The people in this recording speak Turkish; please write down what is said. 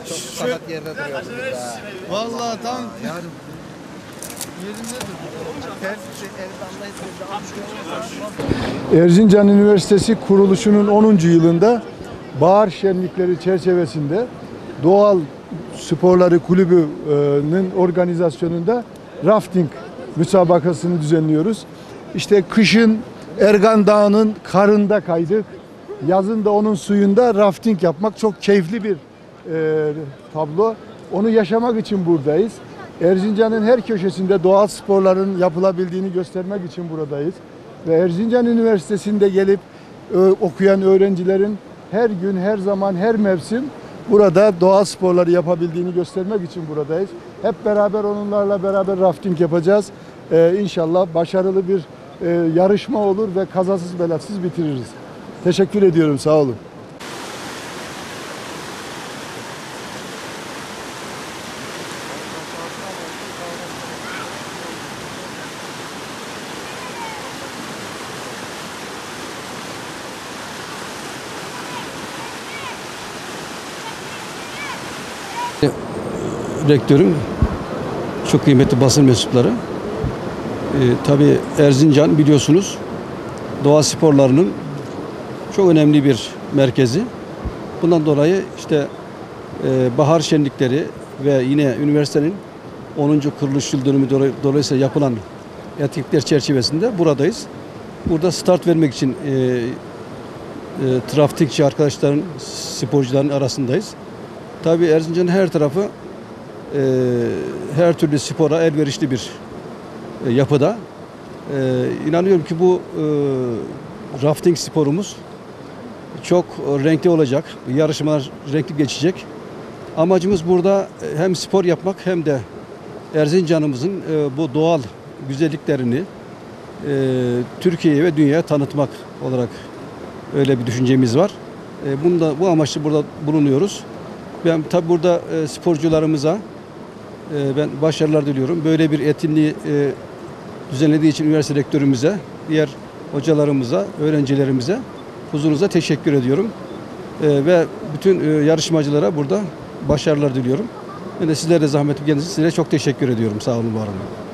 Çok sakat yerde duruyoruz burada. Vallahi tam Yani yerinde Erzincan Üniversitesi kuruluşunun 10. yılında bahar şenlikleri çerçevesinde Doğal Sporları Kulübü'nün organizasyonunda rafting müsabakasını düzenliyoruz. İşte kışın Ergan Dağı'nın karında kaydık. Yazın da onun suyunda rafting yapmak çok keyifli bir tablo. Onu yaşamak için buradayız. Erzincan'ın her köşesinde doğal sporların yapılabildiğini göstermek için buradayız. Ve Erzincan Üniversitesi'nde gelip okuyan öğrencilerin her gün, her zaman, her mevsim burada doğal sporları yapabildiğini göstermek için buradayız. Hep beraber onlarla beraber rafting yapacağız. İnşallah başarılı bir yarışma olur ve kazasız belasız bitiririz. Teşekkür ediyorum, sağ olun. Rektörüm, çok kıymetli basın mensupları. Tabii Erzincan biliyorsunuz doğa sporlarının çok önemli bir merkezi. Bundan dolayı işte bahar şenlikleri ve yine üniversitenin 10. kuruluş yıl dönümü dolayısıyla yapılan etkinlikler çerçevesinde buradayız. Burada start vermek için raftingçi arkadaşların, sporcuların arasındayız. Tabii Erzincan'ın her tarafı her türlü spora elverişli bir yapıda. İnanıyorum ki bu rafting sporumuz çok renkli olacak. Yarışmalar renkli geçecek. Amacımız burada hem spor yapmak hem de Erzincan'ımızın bu doğal güzelliklerini Türkiye'ye ve dünyaya tanıtmak olarak öyle bir düşüncemiz var. Bu amaçla burada bulunuyoruz. Ben tabi burada sporcularımıza ben başarılar diliyorum. Böyle bir etkinliği düzenlediği için üniversite rektörümüze, diğer hocalarımıza, öğrencilerimize, huzurunuza teşekkür ediyorum. Ve bütün yarışmacılara burada başarılar diliyorum. Ben de sizlere de zahmet geldiğiniz için sizlere çok teşekkür ediyorum. Sağ olun, var olun.